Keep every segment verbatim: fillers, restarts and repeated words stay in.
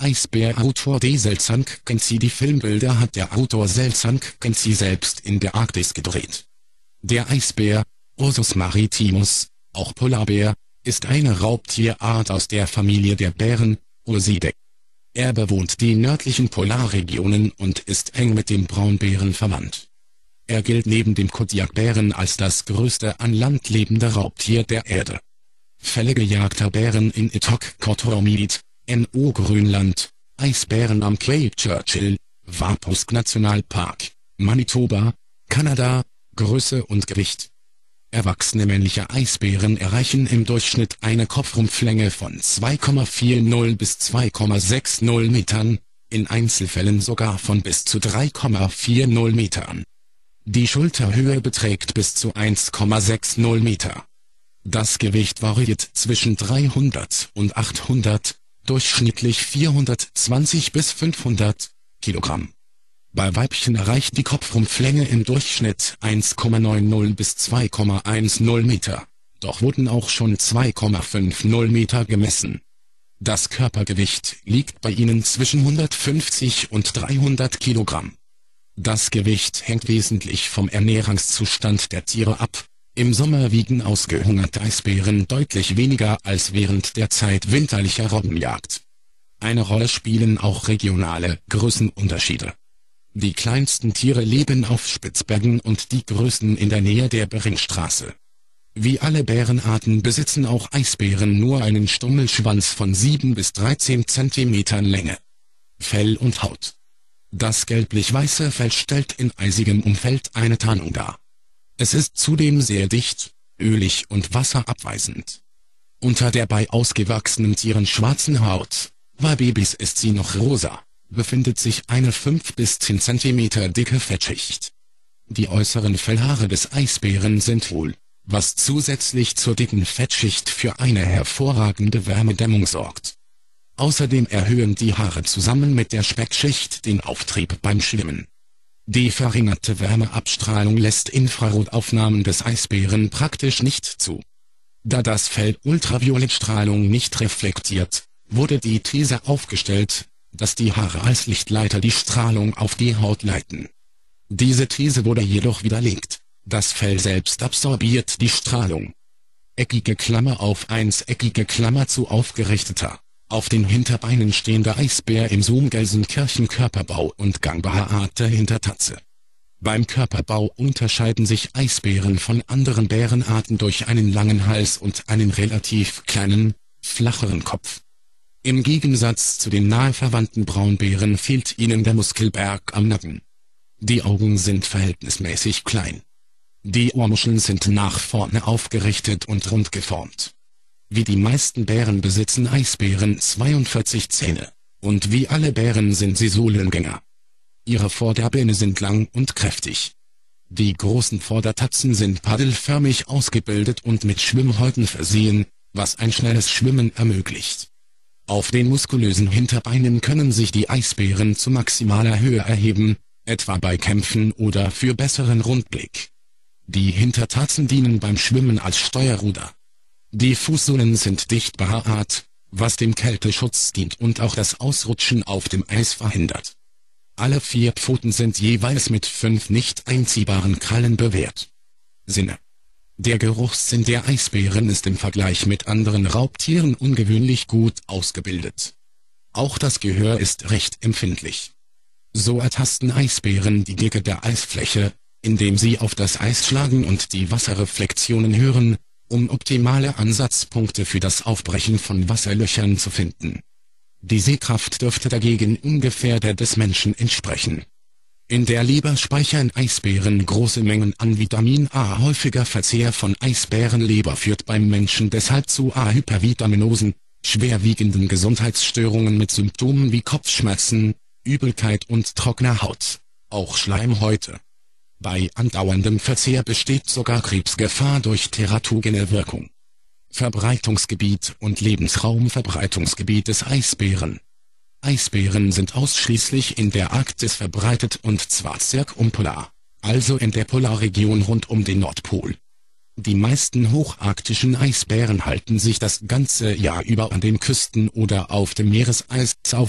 Eisbär-Autor Desel Sanktgency. Die Filmbilder hat der Autor Desel Sanktgency selbst in der Arktis gedreht. Der Eisbär, Ursus maritimus, auch Polarbär, ist eine Raubtierart aus der Familie der Bären, Ursidae. Er bewohnt die nördlichen Polarregionen und ist eng mit dem Braunbären verwandt. Er gilt neben dem Kodiakbären als das größte an Land lebende Raubtier der Erde. Fälle gejagter Bären in Ittoqqortoormiit, N O Grönland, Eisbären am Cape Churchill, Wapusk Nationalpark, Manitoba, Kanada, Größe und Gewicht. Erwachsene männliche Eisbären erreichen im Durchschnitt eine Kopfrumpflänge von zwei Komma vierzig bis zwei Komma sechzig Metern, in Einzelfällen sogar von bis zu drei Komma vierzig Metern. Die Schulterhöhe beträgt bis zu eins Komma sechzig Meter. Das Gewicht variiert zwischen dreihundert und achthundert, durchschnittlich vierhundertzwanzig bis fünfhundert Kilogramm. Bei Weibchen erreicht die Kopfrumpflänge im Durchschnitt eins Komma neunzig bis zwei Komma zehn Meter, doch wurden auch schon zwei Komma fünfzig Meter gemessen. Das Körpergewicht liegt bei ihnen zwischen hundertfünfzig und dreihundert Kilogramm. Das Gewicht hängt wesentlich vom Ernährungszustand der Tiere ab. Im Sommer wiegen ausgehungerte Eisbären deutlich weniger als während der Zeit winterlicher Robbenjagd. Eine Rolle spielen auch regionale Größenunterschiede. Die kleinsten Tiere leben auf Spitzbergen und die größten in der Nähe der Beringstraße. Wie alle Bärenarten besitzen auch Eisbären nur einen Stummelschwanz von sieben bis dreizehn Zentimetern Länge. Fell und Haut. Das gelblich-weiße Fell stellt in eisigem Umfeld eine Tarnung dar. Es ist zudem sehr dicht, ölig und wasserabweisend. Unter der bei ausgewachsenen Tieren schwarzen Haut, bei Babys ist sie noch rosa, befindet sich eine fünf bis zehn Zentimeter dicke Fettschicht. Die äußeren Fellhaare des Eisbären sind hohl, was zusätzlich zur dicken Fettschicht für eine hervorragende Wärmedämmung sorgt. Außerdem erhöhen die Haare zusammen mit der Speckschicht den Auftrieb beim Schwimmen. Die verringerte Wärmeabstrahlung lässt Infrarotaufnahmen des Eisbären praktisch nicht zu. Da das Fell Ultraviolettstrahlung nicht reflektiert, wurde die These aufgestellt, dass die Haare als Lichtleiter die Strahlung auf die Haut leiten. Diese These wurde jedoch widerlegt. Das Fell selbst absorbiert die Strahlung. Eckige Klammer auf eins eckige Klammer zu aufgerichteter, auf den Hinterbeinen stehender Eisbär im Zoom Gelsenkirchen-Körperbau und gangbehaarte Hintertatze. Beim Körperbau unterscheiden sich Eisbären von anderen Bärenarten durch einen langen Hals und einen relativ kleinen, flacheren Kopf. Im Gegensatz zu den nahe verwandten Braunbären fehlt ihnen der Muskelberg am Nacken. Die Augen sind verhältnismäßig klein. Die Ohrmuscheln sind nach vorne aufgerichtet und rund geformt. Wie die meisten Bären besitzen Eisbären zweiundvierzig Zähne, und wie alle Bären sind sie Sohlengänger. Ihre Vorderbeine sind lang und kräftig. Die großen Vordertatzen sind paddelförmig ausgebildet und mit Schwimmhäuten versehen, was ein schnelles Schwimmen ermöglicht. Auf den muskulösen Hinterbeinen können sich die Eisbären zu maximaler Höhe erheben, etwa bei Kämpfen oder für besseren Rundblick. Die Hintertatzen dienen beim Schwimmen als Steuerruder. Die Fußsohlen sind dicht behaart, was dem Kälteschutz dient und auch das Ausrutschen auf dem Eis verhindert. Alle vier Pfoten sind jeweils mit fünf nicht einziehbaren Krallen bewehrt. Sinne. Der Geruchssinn der Eisbären ist im Vergleich mit anderen Raubtieren ungewöhnlich gut ausgebildet. Auch das Gehör ist recht empfindlich. So ertasten Eisbären die Dicke der Eisfläche, indem sie auf das Eis schlagen und die Wasserreflexionen hören, um optimale Ansatzpunkte für das Aufbrechen von Wasserlöchern zu finden. Die Sehkraft dürfte dagegen ungefähr der des Menschen entsprechen. In der Leber speichern Eisbären große Mengen an Vitamin A. Häufiger Verzehr von Eisbärenleber führt beim Menschen deshalb zu A-Hypervitaminosen, schwerwiegenden Gesundheitsstörungen mit Symptomen wie Kopfschmerzen, Übelkeit und trockener Haut, auch Schleimhäute. Bei andauerndem Verzehr besteht sogar Krebsgefahr durch teratogene Wirkung. Verbreitungsgebiet und Lebensraum. Verbreitungsgebiet des Eisbären. Eisbären sind ausschließlich in der Arktis verbreitet und zwar zirkumpolar, also in der Polarregion rund um den Nordpol. Die meisten hocharktischen Eisbären halten sich das ganze Jahr über an den Küsten oder auf dem Meereis auf,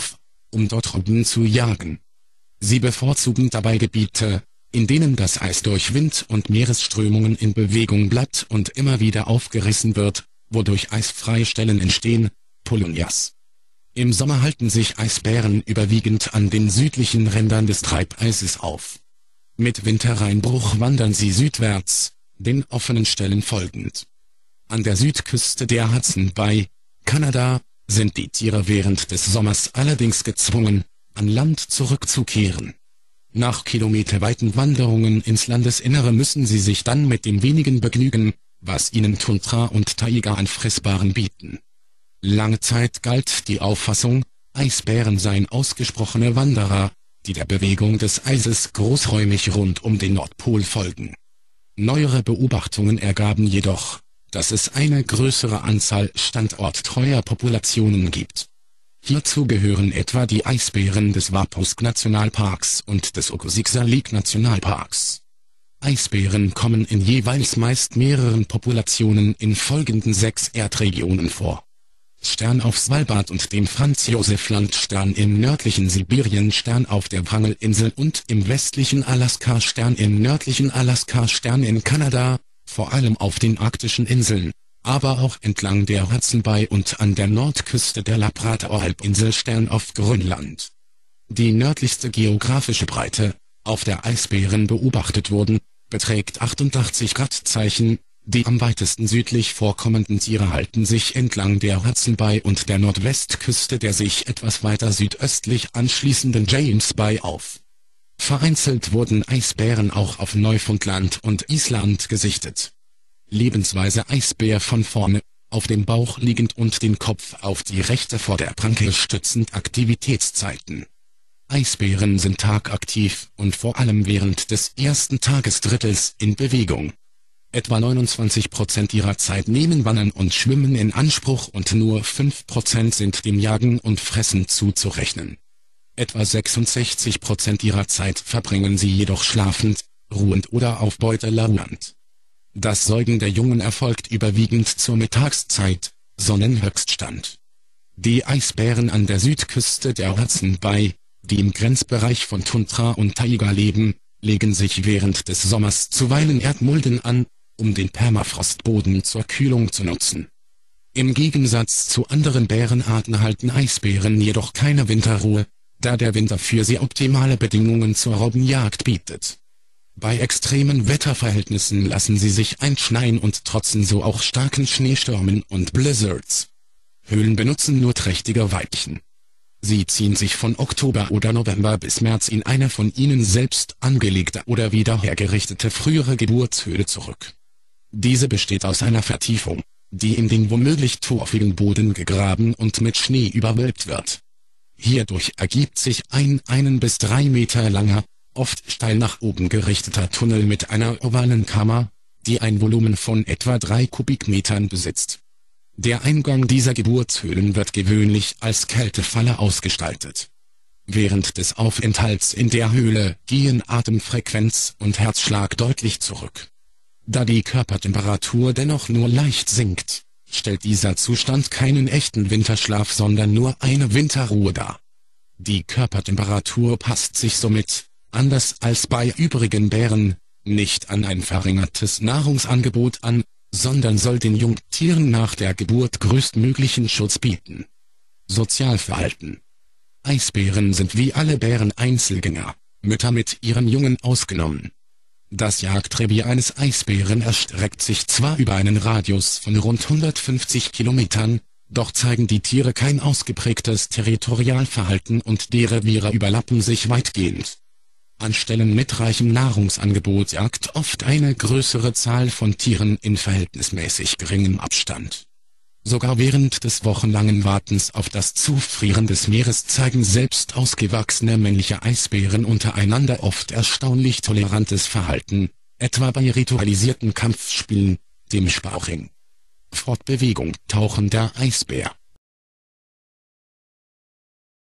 um dort Robben zu jagen. Sie bevorzugen dabei Gebiete, in denen das Eis durch Wind und Meeresströmungen in Bewegung bleibt und immer wieder aufgerissen wird, wodurch eisfreie Stellen entstehen, Polonias. Im Sommer halten sich Eisbären überwiegend an den südlichen Rändern des Treibeises auf. Mit Wintereinbruch wandern sie südwärts, den offenen Stellen folgend. An der Südküste der Hudson bei Kanada sind die Tiere während des Sommers allerdings gezwungen, an Land zurückzukehren. Nach kilometerweiten Wanderungen ins Landesinnere müssen sie sich dann mit dem wenigen begnügen, was ihnen Tundra und Taiga an Fressbaren bieten. Lange Zeit galt die Auffassung, Eisbären seien ausgesprochene Wanderer, die der Bewegung des Eises großräumig rund um den Nordpol folgen. Neuere Beobachtungen ergaben jedoch, dass es eine größere Anzahl standorttreuer Populationen gibt. Hierzu gehören etwa die Eisbären des Waposk-Nationalparks und des Okosisalik-Nationalparks. Eisbären kommen in jeweils meist mehreren Populationen in folgenden sechs Erdregionen vor: Stern auf Svalbard und dem Franz-Josef-Land-Stern im nördlichen Sibirien, Stern auf der Wrangel-Insel und im westlichen Alaska, Stern im nördlichen Alaska, Stern in Kanada, vor allem auf den arktischen Inseln, aber auch entlang der Hudson Bay und an der Nordküste der Labrador-Halbinsel, Stern auf Grönland. Die nördlichste geografische Breite, auf der Eisbären beobachtet wurden, beträgt achtundachtzig Gradzeichen. Die am weitesten südlich vorkommenden Tiere halten sich entlang der Hudson Bay und der Nordwestküste der sich etwas weiter südöstlich anschließenden James Bay auf. Vereinzelt wurden Eisbären auch auf Neufundland und Island gesichtet. Lebensweise: Eisbär von vorne, auf dem Bauch liegend und den Kopf auf die rechte Vorderpranke stützend. Aktivitätszeiten: Eisbären sind tagaktiv und vor allem während des ersten Tagesdrittels in Bewegung. Etwa neunundzwanzig Prozent ihrer Zeit nehmen Wandern und Schwimmen in Anspruch und nur fünf Prozent sind dem Jagen und Fressen zuzurechnen. Etwa sechsundsechzig Prozent ihrer Zeit verbringen sie jedoch schlafend, ruhend oder auf Beute lauernd. Das Säugen der Jungen erfolgt überwiegend zur Mittagszeit, Sonnenhöchststand. Die Eisbären an der Südküste der Hudson Bay, die im Grenzbereich von Tundra und Taiga leben, legen sich während des Sommers zuweilen Erdmulden an, um den Permafrostboden zur Kühlung zu nutzen. Im Gegensatz zu anderen Bärenarten halten Eisbären jedoch keine Winterruhe, da der Winter für sie optimale Bedingungen zur Robbenjagd bietet. Bei extremen Wetterverhältnissen lassen sie sich einschneien und trotzen so auch starken Schneestürmen und Blizzards. Höhlen benutzen nur trächtige Weibchen. Sie ziehen sich von Oktober oder November bis März in eine von ihnen selbst angelegte oder wieder hergerichtete frühere Geburtshöhle zurück. Diese besteht aus einer Vertiefung, die in den womöglich torfigen Boden gegraben und mit Schnee überwölbt wird. Hierdurch ergibt sich ein einen bis drei Meter langer, oft steil nach oben gerichteter Tunnel mit einer ovalen Kammer, die ein Volumen von etwa drei Kubikmetern besitzt. Der Eingang dieser Geburtshöhlen wird gewöhnlich als Kältefalle ausgestaltet. Während des Aufenthalts in der Höhle gehen Atemfrequenz und Herzschlag deutlich zurück. Da die Körpertemperatur dennoch nur leicht sinkt, stellt dieser Zustand keinen echten Winterschlaf, sondern nur eine Winterruhe dar. Die Körpertemperatur passt sich somit, anders als bei übrigen Bären, nicht an ein verringertes Nahrungsangebot an, sondern soll den Jungtieren nach der Geburt größtmöglichen Schutz bieten. Sozialverhalten: Eisbären sind wie alle Bären Einzelgänger, Mütter mit ihren Jungen ausgenommen. Das Jagdrevier eines Eisbären erstreckt sich zwar über einen Radius von rund hundertfünfzig Kilometern, doch zeigen die Tiere kein ausgeprägtes Territorialverhalten und die Reviere überlappen sich weitgehend. An Stellen mit reichem Nahrungsangebot jagt oft eine größere Zahl von Tieren in verhältnismäßig geringem Abstand. Sogar während des wochenlangen Wartens auf das Zufrieren des Meeres zeigen selbst ausgewachsene männliche Eisbären untereinander oft erstaunlich tolerantes Verhalten, etwa bei ritualisierten Kampfspielen, dem Sparring. Fortbewegung: Tauchender Eisbär: